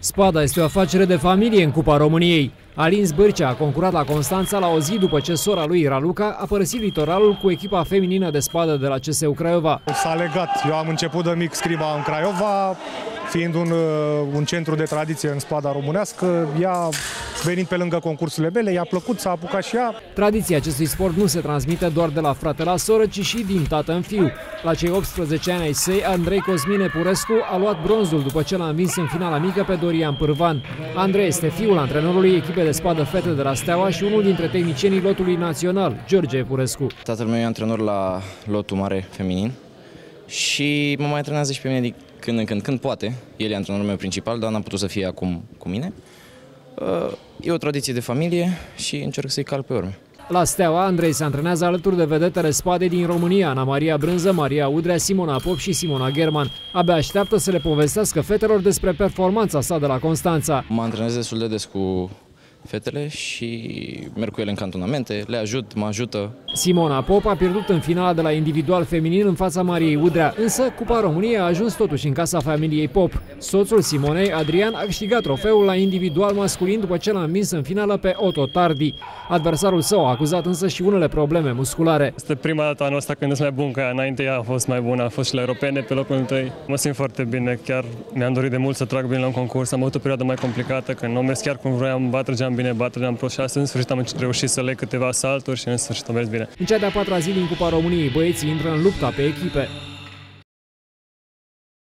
Spada este o afacere de familie în Cupa României. Alin Zbârcea a concurat la Constanța la o zi după ce sora lui Raluca a părăsit litoralul cu echipa feminină de spadă de la CSU Craiova. S-a legat. Eu am început de mic scriba în Craiova, fiind un centru de tradiție în spada românească. Ea, venind pe lângă concursurile mele, i-a plăcut, s-a apucat și ea. Tradiția acestui sport nu se transmite doar de la frate la soră, ci și din tată în fiu. La cei 18 ani ai săi, Andrei Cosmin Epurescu a luat bronzul după ce l-a învins în finala mică pe Dorian Pârvan. Andrei este fiul antrenorului echipei de spadă fete de la Steaua și unul dintre tehnicienii lotului național, George Epurescu. Tatăl meu e antrenor la lotul mare feminin și mă mai antrenează și pe mine de când în când poate. El e antrenorul meu principal, dar n-a putut să fie acum cu mine. E o tradiție de familie și încerc să-i cal pe urme. La Steaua, Andrei se antrenează alături de vedetele spadei din România, Ana Maria Brânză, Maria Udrea, Simona Pop și Simona German. Abia așteaptă să le povestească fetelor despre performanța sa de la Constanța. Mă antrenez destul de des cu fetele și merg cu ele în cantonamente, le ajut, mă ajută. Simona Pop a pierdut în finala de la individual feminin în fața Mariei Udrea, însă Cupa României a ajuns totuși în casa familiei Pop. Soțul Simonei, Adrian, a câștigat trofeul la individual masculin după ce l-a învins în finală pe Otto Tardi. Adversarul său a acuzat însă și unele probleme musculare. Este prima dată anul ăsta când sunt mai bun ca ea. Înainte ea a fost mai bună, a fost și la europene pe locul întâi. Mă simt foarte bine, chiar mi-am dorit de mult să trag bine la un concurs. Am avut o perioadă mai complicată, când nu am mers chiar cum vroiam, trăgeam bine, trăgeam prost și astăzi în sfârșit am reușit să leg câteva salturi și în sfârșit am mers bine. În cea de-a patra zi din Cupa României, băieții intră în lupta pe echipe.